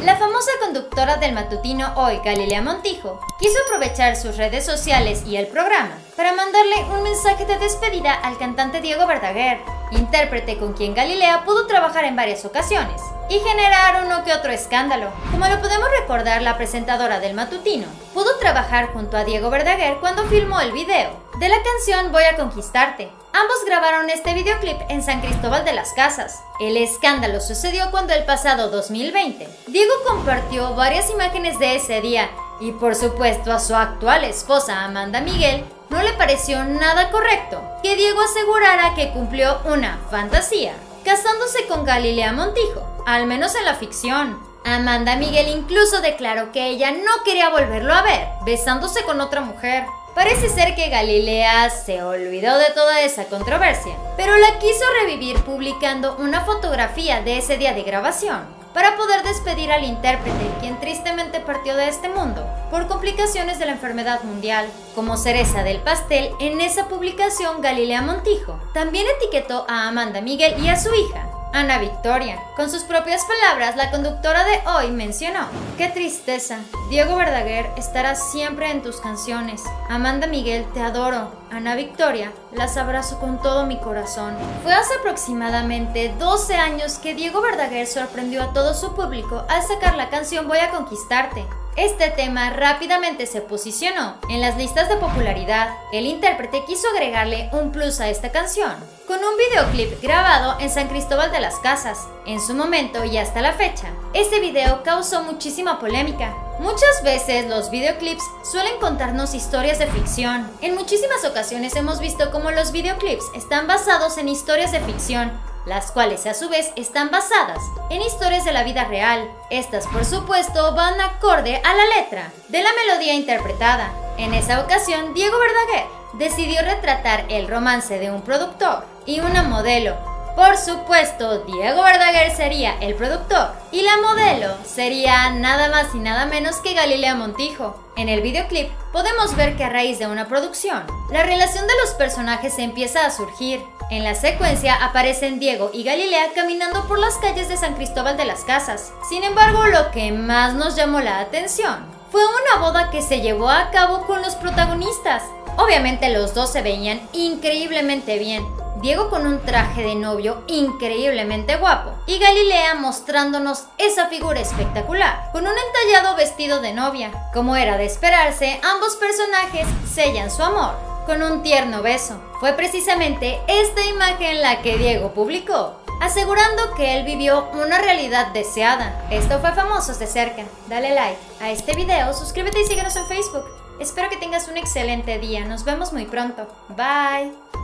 La famosa conductora del matutino Hoy, Galilea Montijo, quiso aprovechar sus redes sociales y el programa para mandarle un mensaje de despedida al cantante Diego Verdaguer, intérprete con quien Galilea pudo trabajar en varias ocasiones y generar uno que otro escándalo. Como lo podemos recordar, la presentadora del matutino pudo trabajar junto a Diego Verdaguer cuando filmó el video de la canción Voy a Conquistarte. Ambos grabaron este videoclip en San Cristóbal de las Casas. El escándalo sucedió cuando el pasado 2020, Diego compartió varias imágenes de ese día y por supuesto a su actual esposa Amanda Miguel no le pareció nada correcto que Diego asegurara que cumplió una fantasía casándose con Galilea Montijo, al menos en la ficción. Amanda Miguel incluso declaró que ella no quería volverlo a ver besándose con otra mujer. Parece ser que Galilea se olvidó de toda esa controversia, pero la quiso revivir publicando una fotografía de ese día de grabación para poder despedir al intérprete, quien tristemente partió de este mundo por complicaciones de la enfermedad mundial. Como cereza del pastel, en esa publicación Galilea Montijo también etiquetó a Amanda Miguel y a su hija, Ana Victoria. Con sus propias palabras, la conductora de Hoy mencionó: "Qué tristeza, Diego Verdaguer estará siempre en tus canciones. Amanda Miguel, te adoro. Ana Victoria, las abrazo con todo mi corazón". Fue hace aproximadamente 12 años que Diego Verdaguer sorprendió a todo su público al sacar la canción Voy a Conquistarte. Este tema rápidamente se posicionó en las listas de popularidad. El intérprete quiso agregarle un plus a esta canción con un videoclip grabado en San Cristóbal de las Casas. En su momento y hasta la fecha, este video causó muchísima polémica. Muchas veces los videoclips suelen contarnos historias de ficción. En muchísimas ocasiones hemos visto cómo los videoclips están basados en historias de ficción, las cuales a su vez están basadas en historias de la vida real. Estas, por supuesto, van acorde a la letra de la melodía interpretada. En esa ocasión, Diego Verdaguer decidió retratar el romance de un productor y una modelo. Por supuesto, Diego Verdaguer sería el productor y la modelo sería nada más y nada menos que Galilea Montijo. En el videoclip podemos ver que a raíz de una producción, la relación de los personajes empieza a surgir. En la secuencia aparecen Diego y Galilea caminando por las calles de San Cristóbal de las Casas. Sin embargo, lo que más nos llamó la atención fue una boda que se llevó a cabo con los protagonistas. Obviamente los dos se veían increíblemente bien. Diego con un traje de novio increíblemente guapo y Galilea mostrándonos esa figura espectacular con un entallado vestido de novia. Como era de esperarse, ambos personajes sellan su amor con un tierno beso. Fue precisamente esta imagen la que Diego publicó, asegurando que él vivió una realidad deseada. Esto fue Famosos de Cerca. Dale like a este video, suscríbete y síguenos en Facebook. Espero que tengas un excelente día. Nos vemos muy pronto. Bye.